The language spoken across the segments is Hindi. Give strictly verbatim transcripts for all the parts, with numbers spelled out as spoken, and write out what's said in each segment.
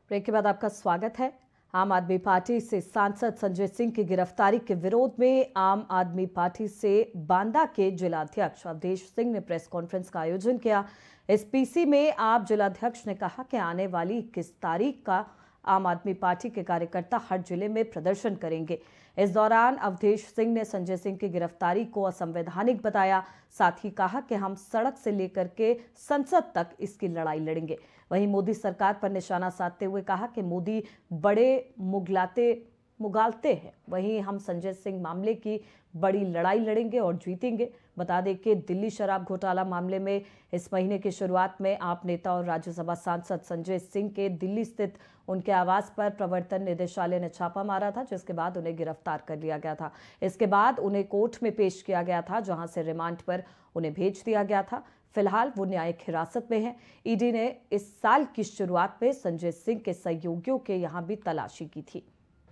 ब्रेक के बाद आपका स्वागत है। आम आदमी पार्टी से सांसद संजय सिंह की गिरफ्तारी के विरोध में आम आदमी पार्टी से बांदा के जिलाध्यक्ष अवधेश सिंह ने प्रेस कॉन्फ्रेंस का आयोजन किया। इस पीसी में आप जिलाध्यक्ष ने कहा कि आने वाली इक्कीस तारीख का आम आदमी पार्टी के कार्यकर्ता हर जिले में प्रदर्शन करेंगे। इस दौरान अवधेश सिंह ने संजय सिंह की गिरफ्तारी को असंवैधानिक बताया। साथ ही कहा कि हम सड़क से लेकर के संसद तक इसकी लड़ाई लड़ेंगे। वहीं मोदी सरकार पर निशाना साधते हुए कहा कि मोदी बड़े मुगलाते मुगालते हैं, वहीं हम संजय सिंह मामले की बड़ी लड़ाई लड़ेंगे और जीतेंगे। बता दें कि दिल्ली शराब घोटाला मामले में इस महीने की शुरुआत में आप नेता और राज्यसभा सांसद संजय सिंह के दिल्ली स्थित उनके आवास पर प्रवर्तन निदेशालय ने छापा मारा था, जिसके बाद उन्हें गिरफ्तार कर लिया गया था। इसके बाद उन्हें कोर्ट में पेश किया गया था, जहां से रिमांड पर उन्हें भेज दिया गया था। फिलहाल वो न्यायिक हिरासत में हैं। ईडी ने इस साल की शुरुआत में संजय सिंह के सहयोगियों के यहां भी तलाशी की थी।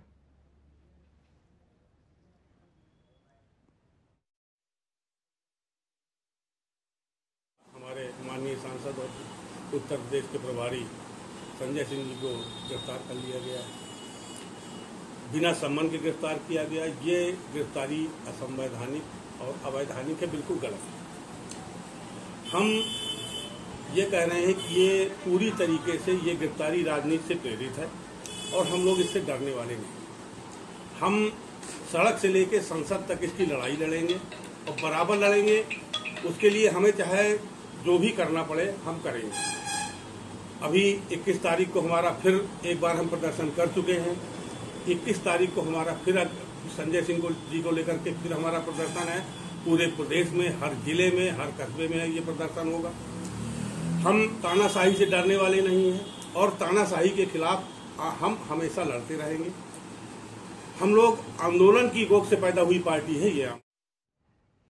हमारे माननीय सांसद और उत्तर प्रदेश के प्रभारी संजय सिंह जी को गिरफ्तार कर लिया गया है। बिना सम्मान के गिरफ्तार किया गया। ये गिरफ्तारी असंवैधानिक और अवैधानिक है, बिल्कुल गलत है। हम ये कह रहे हैं कि ये पूरी तरीके से ये गिरफ्तारी राजनीति से प्रेरित है और हम लोग इससे डरने वाले नहीं। हम सड़क से लेकर संसद तक इसकी लड़ाई लड़ेंगे और बराबर लड़ेंगे। उसके लिए हमें चाहे जो भी करना पड़े हम करेंगे। अभी इक्कीस तारीख को हमारा फिर एक बार हम प्रदर्शन कर चुके हैं। इक्कीस तारीख को हमारा फिर संजय सिंह को जी को लेकर के फिर हमारा प्रदर्शन है। पूरे प्रदेश में, हर जिले में, हर कस्बे में ये प्रदर्शन होगा। हम तानाशाही से डरने वाले नहीं हैं और तानाशाही के खिलाफ हम हमेशा लड़ते रहेंगे। हम लोग आंदोलन की गोद से पैदा हुई पार्टी है ये।